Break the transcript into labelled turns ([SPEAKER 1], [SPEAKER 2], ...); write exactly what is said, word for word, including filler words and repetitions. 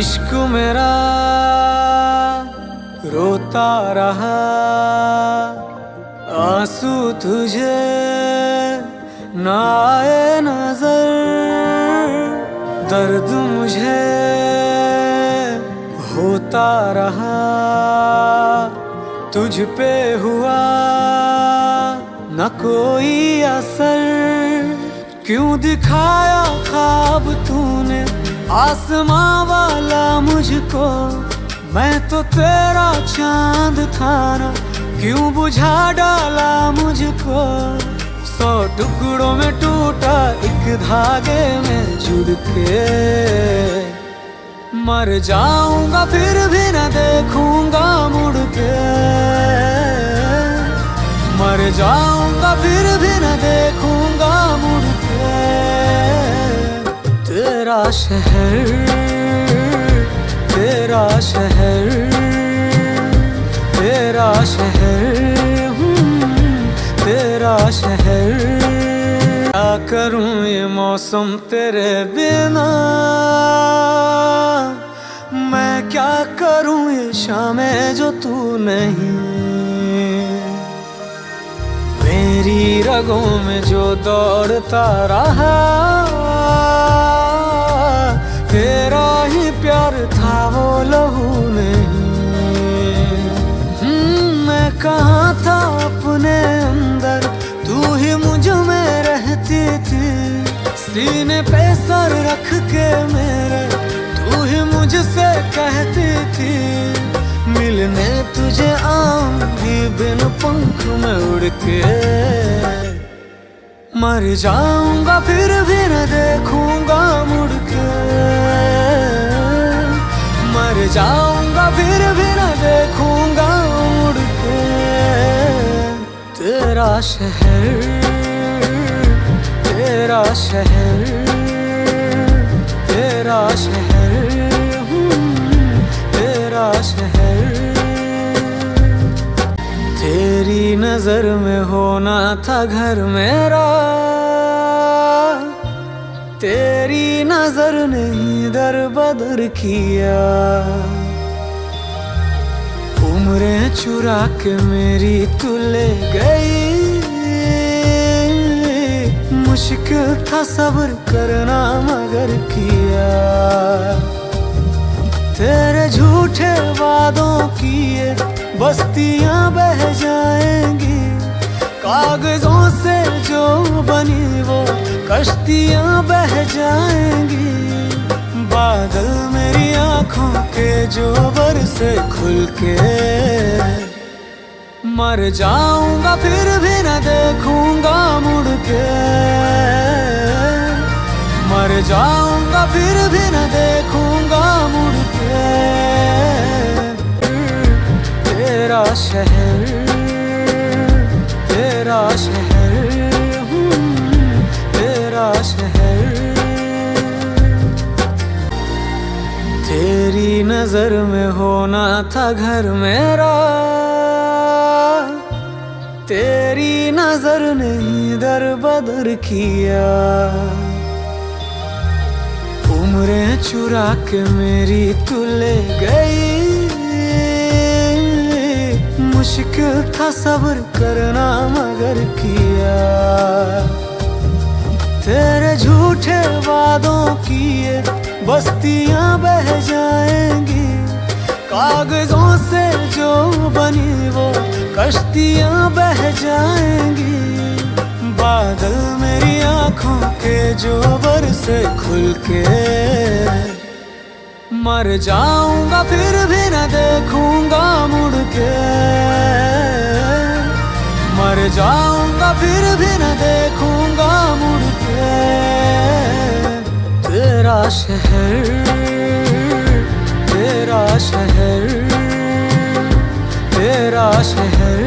[SPEAKER 1] इश्क मेरा रोता रहा, आंसू तुझे ना आए नजर, दर्द मुझे होता रहा, तुझ पे हुआ न कोई असर। क्यों दिखाया ख्वाब तूने आसमां वाला मुझको, मैं तो तेरा चांद था ना, क्यों बुझा डाला मुझको। सौ टुकड़ों में टूटा एक धागे में जुड़ के, मर जाऊंगा फिर भी न देखूंगा मुड़ के, मर जाऊंगा फिर भी न देखूंगा मुड़ के। तेरा शहर तेरा शहर तेरा शहर तेरा शहर। क्या करूं ये मौसम तेरे बिना, मैं क्या करूं ये शामें जो तू नहीं। मेरी रगों में जो दौड़ता रहा, तेरा ही प्यार था वो लहू नहीं। मैं कहाँ था अपने अंदर, तू ही मुझ में रहती थी। सीने पे सर रख के मेरे तू ही मुझसे कहती थी, मिलने तुझे आऊंगी बिन पंख में उड़ के। मर जाऊंगा फिर भी न देखूंगा मुड़ के, मर जाऊंगा फिर भी न देखूंगा मुड़ के। तेरा शहर तेरा शहर तेरा शहर तेरा शहर। तेरी नजर में होना था घर मेरा, तेरी नजर ने दर बदर किया। उम्रें चुरा के मेरी तू ले गई, मुश्किल था सब्र करना मगर किया। तेरे झूठे वादों की ये बस्तियां बह जाएंगी, कागजों से जो बनी वो कश्तियां बह जाएंगी। बादल मेरी आंखों के जो बरसे खुल के, मर जाऊंगा फिर भी न देखूंगा मुड़ के, मर जाऊंगा फिर भी न देखूंगा मुड़ के। तेरा शहर तेरा शहर तेरा शहर। तेरी नजर में होना था घर मेरा, तेरी नजर ने दर बदर किया। उम्रें चुरा के मेरी तू ले गई, मुश्किल था सब्र करना मगर किया। तेरे झूठे वादों की ये बस्तियां बह जाएंगी, कागजों से जो बनी वो कश्तियां बह जाएंगी। बादल मेरी आंखों के जो बरसे खुल के, मर जाऊंगा फिर भी न देखूंगा मुड़ के, मर जाऊंगा फिर भी न देखूंगा मुड़ के। तेरा शहर तेरा शहर तेरा शहर